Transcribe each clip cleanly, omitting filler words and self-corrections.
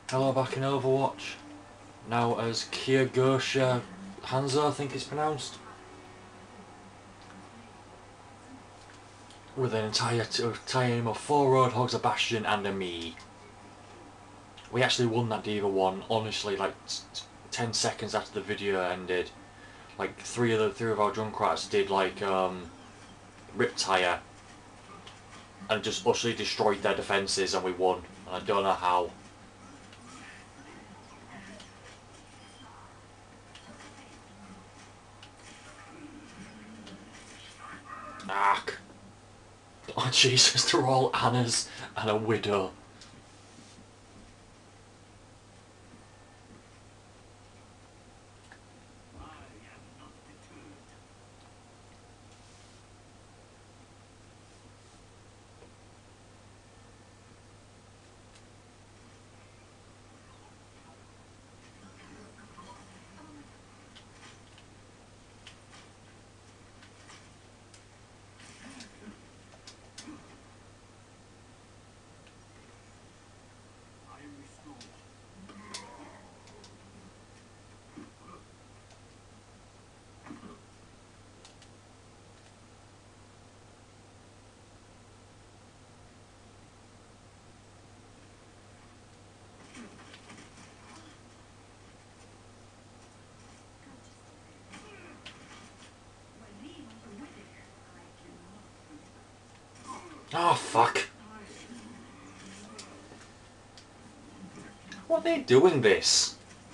Hello, back in Overwatch. Now as Kyrgyzstan Hanzo, I think it's pronounced. With an entire team of 4 Roadhogs, a Bastion and a me. We actually won that D.Va one, honestly, like 10 seconds after the video ended. Like three of our Junkrats did like Riptire and just utterly destroyed their defences and we won. And I don't know how. Ark. Oh Jesus, they're all Annas and a Widow. Oh fuck. What are they doing this?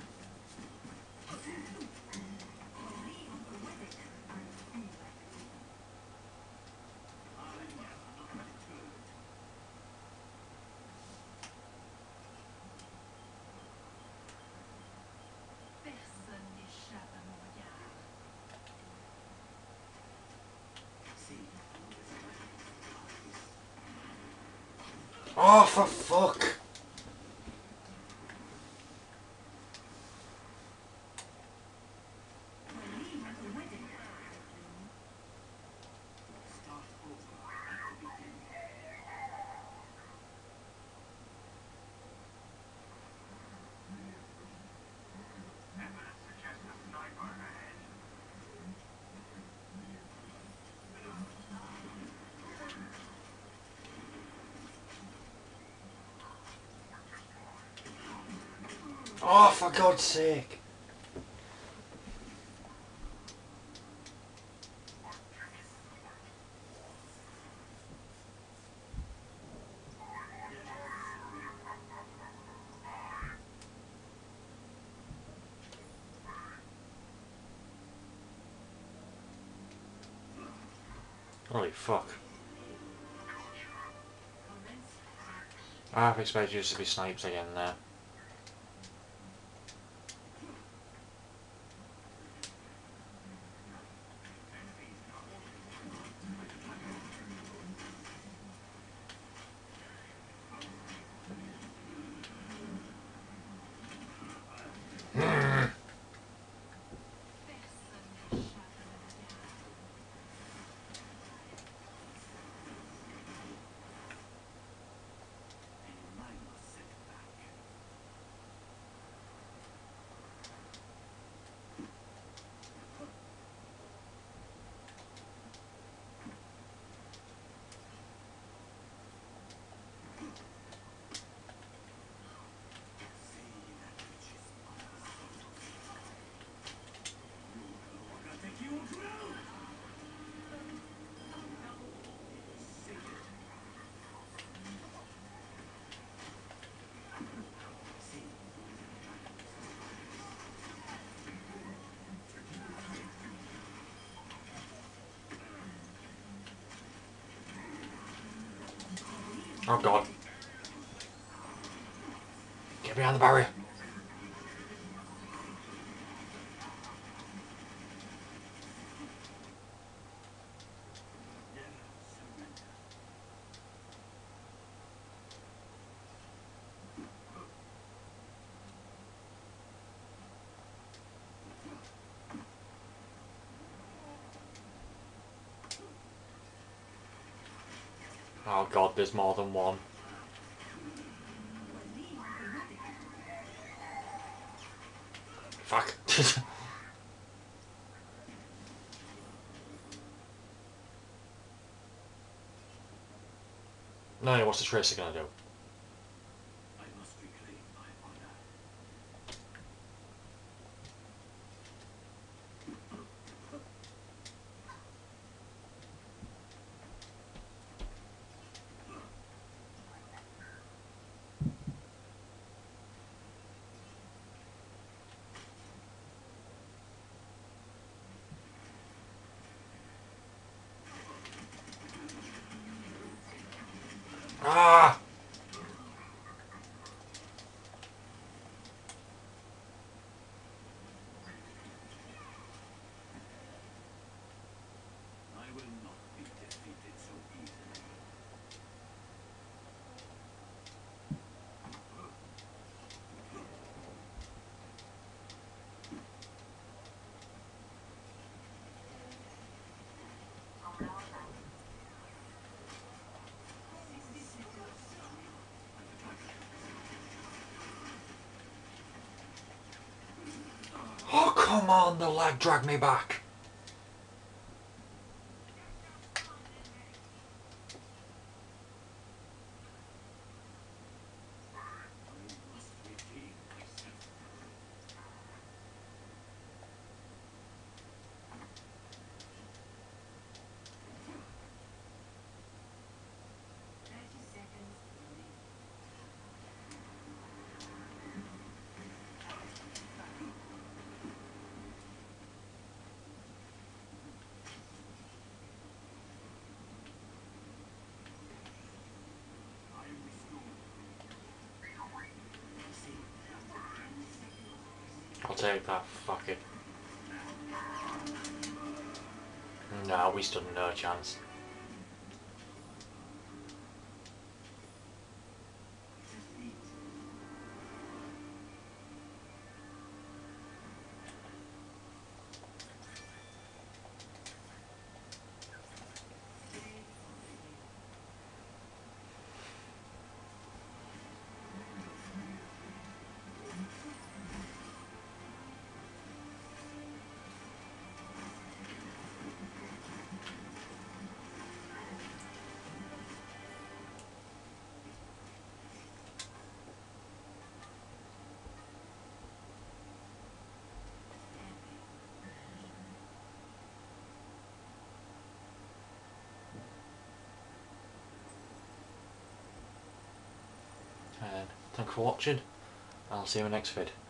Oh, for fuck! Oh, for God's sake! Holy fuck. I half expected you to be sniped again there. Oh god. Get behind the barrier. Oh god, there's more than one. Fuck. No, what's the Tracer gonna do? I must reclaim my honor. Ah! I will not be defeated so easily. Oh, come on, the leg dragged me back. I must redeem myself. I am restored. I'll take that. Fuck it. No, we stood no chance. And thanks for watching. I'll see you in the next vid.